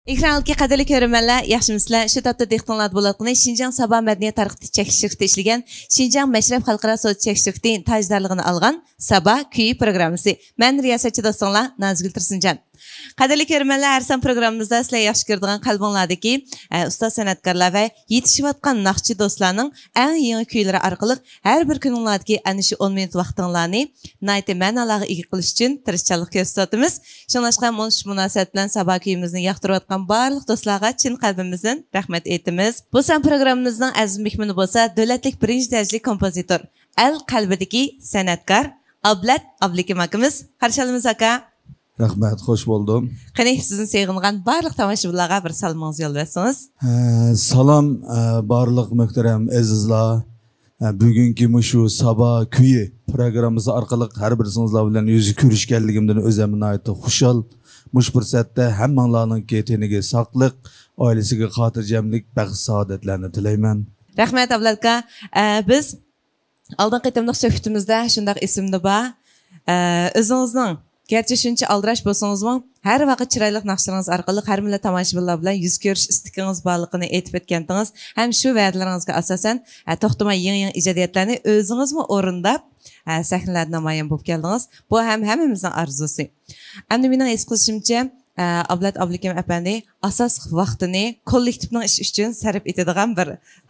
Ekranlıqqa qadirli görürmənlər, yaxşımısınızlar? Şu tapda dehqonlar bulatqını Şinjan Sabah Mədəniyyət Tarixi çəkişlikdə işləyən Şinjan Məşrəf Xalqara Söz çəkişlikdə tajdarlığını alğan Sabah Küyi proqramısı. Mən riyasətçi dostunlar Nazgül Tursuncan. Qadirli görürmənlər, hər san proqramımızda sizlər yaxşı gördüyün qalbinlardakı usta sənətkarlar və yetişiyotqan naqşçı dostlarının ən yeni küyləri arqılıq hər bir gününlardakı ana şu 10 minut vaxtınlarını nəyətə mənalığa ega qilish üçün tirishçanlıq göstərdimiz. Şunlaşqa münasibət bilan Sabah küyümüzni yaxtırıyotqan barlıq dostlarga chin qalbimizdan rahmat aytamiz. Bu san proqramımızın əziz mehmoni bo'lsa, davlatlik birinchi darajali kompozitor, el qalbidagi sanatkor Ablat Ablekim akamiz. Qarşılamız aka. Rahmat, hoş buldum. Qani sizin sevg'ingan barliq tomoshabinlarga bir salmoningizni yo'llaysiz. Salam barliq muhtaram azizlar. Bugungi mushu Sabah Küyi programmasi orqali har biringizlar bilan yuz ko'rishganligimdan o'zimni aytib xushal. Mush fursatda hammanglarning teniga sog'lik, oilasiga xotirjamlik, baxt saodatlarni tilayman. Rahmat Ablatka. Biz oldingi qitimliq suhbatimizda shunday esimda bor. O'zingizning gerçi shuncha aldirash bo'lsangiz-mu, har vaqt chiroyli naqshlaringiz orqali har millat tomoshabinlar bilan yuz ko'rish istiqingiz borligini aytib o'tgandingiz. Ham shu va'dalaringizga asosan to'xtamay yangi ijodiyatlarni o'zingizmi o'rindab sahnalarda namoyon bo'lib keldingiz. Bu ham hammamizning orzusi. Endi mening his qilishimcha, Ablat Ablekim apandi asos vaqtini kollektivning ish uchun sarf etadigan bir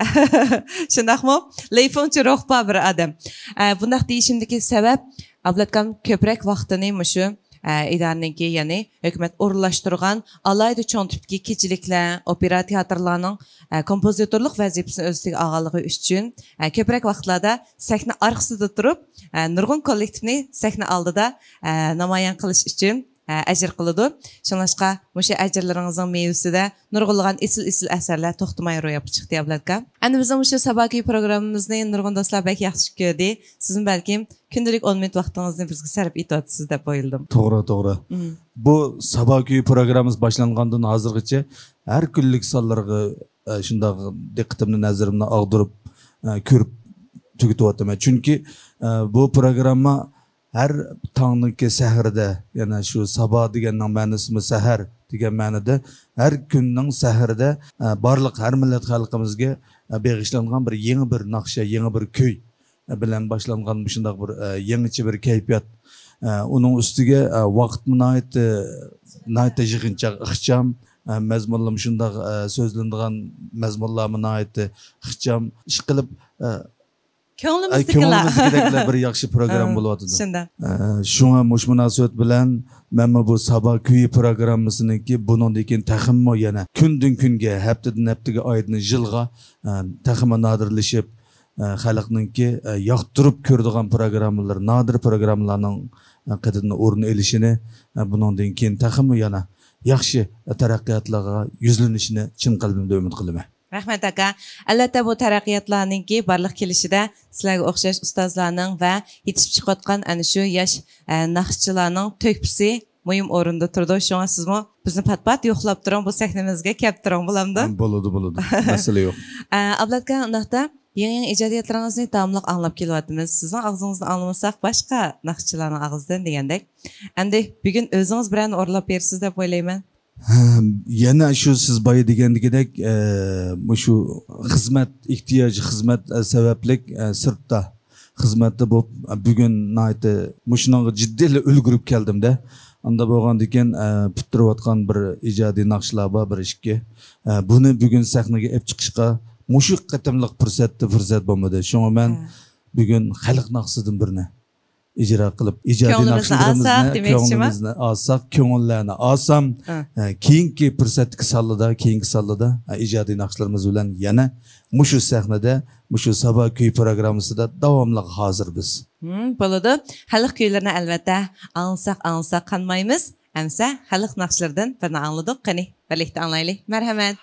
shundaqmi? Leyfonchi ruhba bir odam. Bundaq deyishimdagi sabab Ablatkam ko'proq vaqtini mushu idoraniki, ya'ni hukumat o'rinlashtirgan alayda cho'ng tipdagi kechiliklar, opera teatrlarning kompozitorlik vazifasini o'z ichiga olganligi uchun ko'proq vaqtlarda sahna orqasida turib, nurg'un kollektivni sahna oldida namoyon qilish uchun ajr qiladi. Shunlashqa mushu ajrlaringizning mevasida nurg'unlagan isil asarlar to'xtamay ro'yobga chiqdi Ablatka. Endi bizning mushu Sabah Küyi programmamizni nurg'un do'stlar bak yaxshi ko'rdi. Sizin balkim kundalik 10 minut vaqtingizni bizga sarf etyapsiz deb o'yladim. To'g'ri. Bu Sabah Küyi programmamiz boshlangandan hozirgacha har kunlik sonlarga shunday diqqatimni nazarimni og'dirib ko'rib tugatyapman. Chunki bu programma her tağnınki səhərdə, yəni şu sabah deganning ma'nosimi səhər degan ma'noda her günning səhərdə barliq har millat xalqimizga bag'ishlangan bir yangi bir naqsha, yangi bir kuy bilan boshlangan shunday bir yangicha bir kayfiyat. Uning ustiga vaqtni nayt yig'inchoq ixcham mazmunlar shunday so'zlanadigan mazmunlarni ixcham ish qilib Ko'nglimizdagilar bir yaxshi program bo'lyapti. Shunday. Shunga mush munosabat bilan men bu Sabah Küyi programmasininki bundan keyin taximmo yana kundan kunga, haftadan haftaga, oydan yilga taximmo nodirlashib, xalqninki yoqtirib ko'radigan programmalar, nodir programmalarning qadrini o'rni olishini, bundan keyin taximmo yana yaxshi taraqqiyotlarga yuzlanishini chin qalbimda umid qilaman. Rahmat aka. Albatta bu taraqqiyotlarninki barliq kelishida sizlarga o'xshash ustozlarning va yetishib chiqayotgan ana shu yosh naqshchilarning to'kpisi muhim o'rinda turdi. Shunga sizmi bizni pat-pat yo'qlab turing, bu sahnamizga kelib turing, bo'lamdi? Bo'ladi. Masala yo'q. Ablatka, undaqda yangi ijodiyatlaringizni davomliq anglab kelyapmiz. Sizning og'zingizdan anglamasak boshqa naqshchilarning og'zidan degandek. Endi bugun o'zingiz bilan o'rlab bersiz deb o'ylayman. Yana shu siz boya degandagidek shu xizmat ehtiyoji, xizmat sabablik sirtda xizmatda bo'lib bugun mushunga jiddiy ulgurib keldimda. Unda bo'lgandan keyin bitirayotgan bir ijodiy naqshlar bor, bir ishga. Buni bugun sahnaga olib chiqishga mushu qatimliq fursat bo'lmadi. Shunga men bugun xalq naqshidan birini ijro qilib ijodiy naqshlarimizni olsak, ko'ngillarni olsam, keyingi fursatga keyingi sallada ijodiy naqshlarimiz bilan yana mushu sahnada, mushu Sabah Küyi programmasida davomli hozirmiz. Bo'ladi. Xalq kuylarini albatta anglsak qanmaymiz. Amsa xalq naqshlaridan birini angladik. Qani, birlikda anglaylik. Marhamat.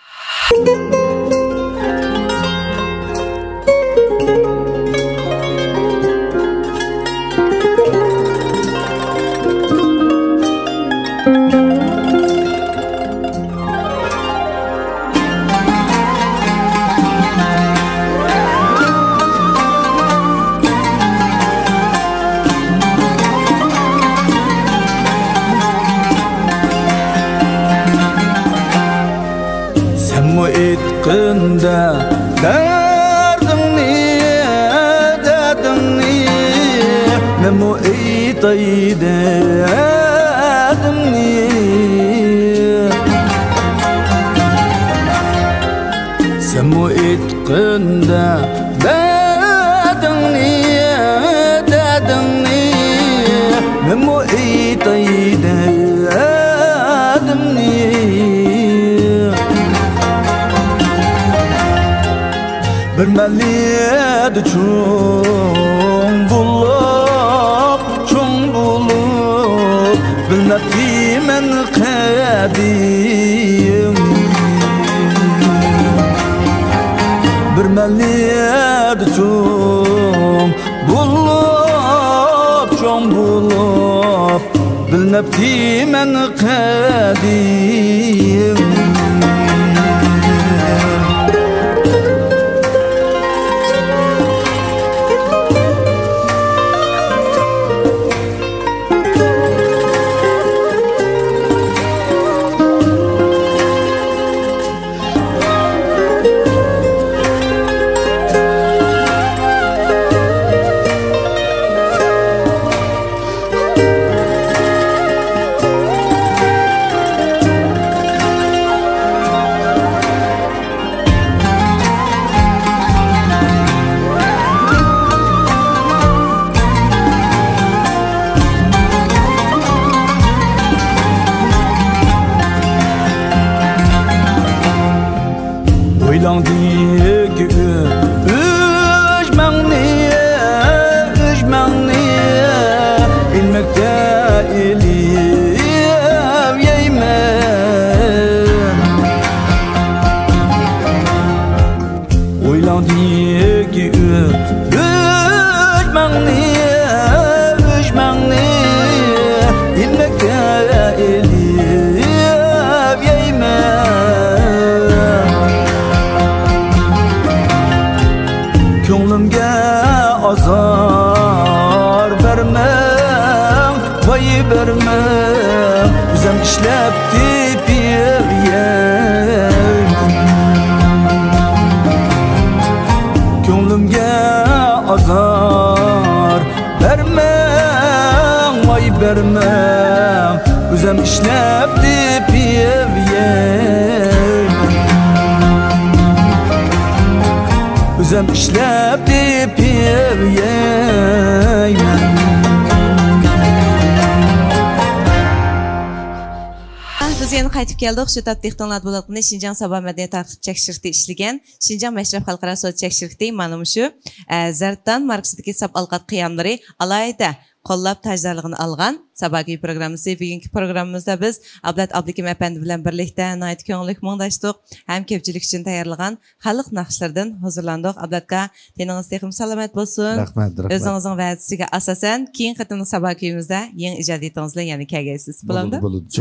mu etqinda dardingni dardingni men mu aytay dardingni sen mu etqinda dardingni dardingni men mu aytay dardingni bir maliyet çoğun bulup bilmekti men kadim bir maliyet çoğun bulup bilmekti men kadim Oylandaki üzmağni ilmekte eliyem yeymen Oylandaki üzmağni ilmekte eliyem yeymen Könglimge azar vermem, vay vermem Üzem işlep tepir yeymen Könglimge azar vermem, vay vermem Üzem işlep tepir yeymen Üzem işlep tepir yeymen Biz yeni qaytib keldik. Şu tap texnologiyalar bo'laqni Şinjan Sabah Madaniyat tartib tekshirishda ishlagan Şinjan Mashraf xalqaro sud tekshirishda mana shu Zartan marksidagi sab alqat qiyamlari alayda qo'llab tajdorligini olgan Sabahgi programmasi. Bugungi programmamizda biz Ablat Abdukim efendi bilan birlikda nayt ko'nglik mungdashdik. Ham ko'pchilik uchun tayyorlagan xalq naqshlardan huzurlandik. Ablatga teningiz texim salomat bo'lsin. Rahmat. O'zingizning va'dasiga asosan keyin qatimli Sabahgimizda yangi ijodiyatingiz bilan yana kelgaysiz. Bo'ladi.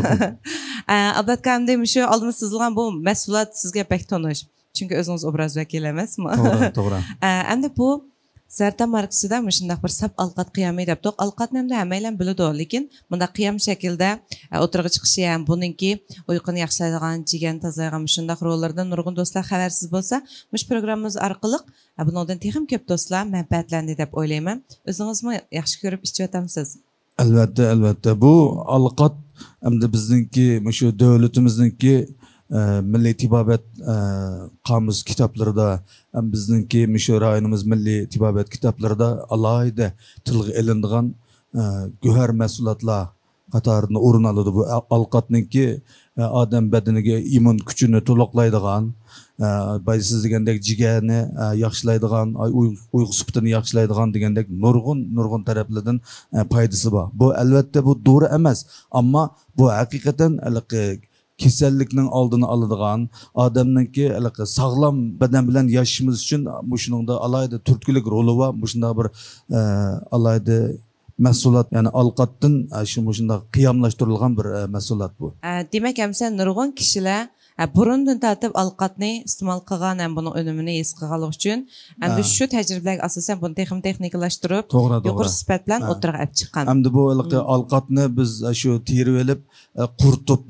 Ablatga ham shu oldin sizilgan bu mas'uliyat sizga pek tonish. Chunki o'zingiz obraz vakili emasmi? To'g'ri. Endi bu Zartan markasida shunday bir sab alqat qiyami debdik. Alqatni ham hammalar biladi, lekin bunda qiyam shaklda o'tirg'i chiqishi ham buningki uyquni yaxshilaydigan, jigan tozalagan shunday rollardan nurg'un do'stlar xabarsiz bo'lsa, mush programmamiz orqali bundan texim ko'p do'stlar manfaatlandi deb o'ylayman. O'zingizmi yaxshi ko'rib ishlayapsiz? Albatta. Bu alqat hamda bizningki shu davlatimizningki Milliy tibobat qomus kitoblarida ham bizningki shu rayonimiz milliy tibobat kitoblarida alohida tilga ilinadigan go'har mahsulotlar qatoridan o'rin oladi. Bu alqatningki odam badaniga immun kuchini to'liqlaydigan, siz degandek jigarni yaxshilaydigan, uyqu sifatini yaxshilaydigan degandek nurg'un taraflardan foydasi bor. Bu albatta bu dori emas, ammo bu haqiqatan kasallikning oldini oladigan, odamningki sog'lom badan bilan yashashimiz uchun shuningda alohida turtkilik roli va shunday bir alohida mahsulot, ya'ni alqatdan shunday qiyamlashtirilgan bir mahsulot bu. Demak, hamsa nurg'un kishilar burundan tortib alqatni iste'mol qilgan ham buni unumini his qilganlik uchun endi shu tajribalarga asosan buni texnikalashtirib yuqori sifat bilan o'tirib chiqqan. Endi bu alqatni biz shu terib olib, quritib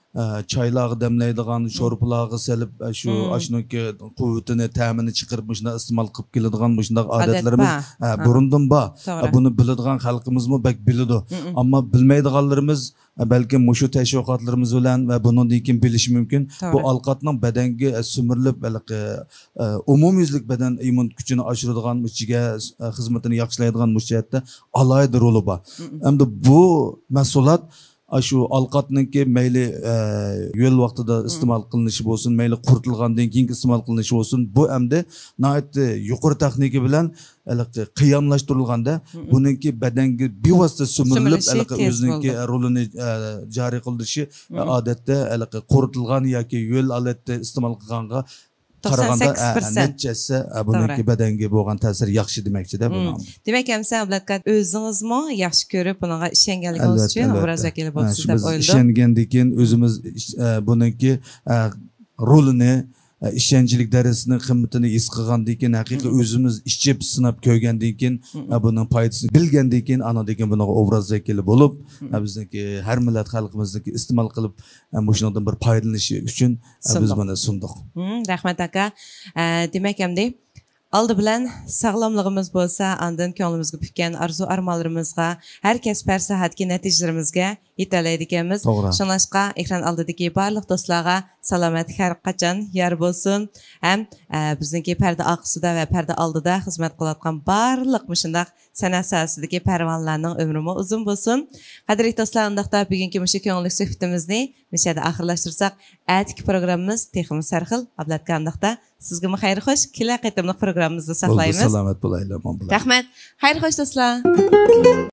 çaylağı demleydiğin, şorpulağı selip şu aşınınki kuvvetini, təmini çıkarıp şunda istimal kılıp geladiğin şunda adetlerimiz burundan ba. Bunu biladiğin halkımız mı bek bilidu. Ama bilmeydiğinlerimiz belki muşu teşvikatlarımız bilen ve bunun dikin biliş mümkün. Bu alqatның bedenge sümürlüp belki umumyüzlük beden imun gücünü aşırıdığın müşçige hizmetini yaxşılaydiğin müşçiyette alaydı rolü ba. Hem de bu mesulat şu alqatnınki meyli yol vaxtida istimal qilinishi bo'lsin, meyli qurtilgandan keyin istimal qilinishi bo'lsin, bu hamda nihoyatda yuqori texnika bilan qiyamlashtirilganda buningki badanga bevosita sumirilib o'zininki rolini joriy qildirishi odatda quritilgan yoki yo'l alatda istimal qilganga qaraganda natijasi buningki badanga bo'lgan ta'sir yaxshi demakchi-da buni. Demak, hamsa ablatkat o'zingizmi yaxshi ko'rib bunga ishonganligingiz uchun obraz vakili bo'libsiz deb o'yladim. Ishongandan keyin o'zimiz buningki rolini ishonchlik darajasini qimmatini his qilgandan keyin haqiqiy o'zimiz ichib sinab ko'rgandan keyin buning foydasini bilgandan keyin ana degan bunaqa obraz vakili bo'lib bizniki har millat xalqimizniki iste'mol qilib shundan bir foydalanishi uchun biz buni sundik. Rahmat aka. Demak hamda aldı bilan sağlamlığımız bo'lsa, andan ko'nglimizga putgan arzu armonlarimizga, har kasb sohatga natijalarimizga yetalaydiganmiz. Shunashqa ekran oldidagi barliq do'stlarga salomatlik har qachon yor bo'lsin. Ham bizniki parda oqisida va parda oldida xizmat qilayotgan barliq shundaq san'at sohasidagi parvonlarning umri uzun bo'lsin. Qadrli do'stlar, undaqda bugungi mushu ko'ngilli suhbatimizni mishada oxirlashtirsak, atiki programmamiz texnik sarxil ablatgandaqda sizga xayr xo'sh, kela qaytamliq programmamizni saqlaymiz. Salomat bo'laylar. Rahmat. Xayr xo'sh do'stlar.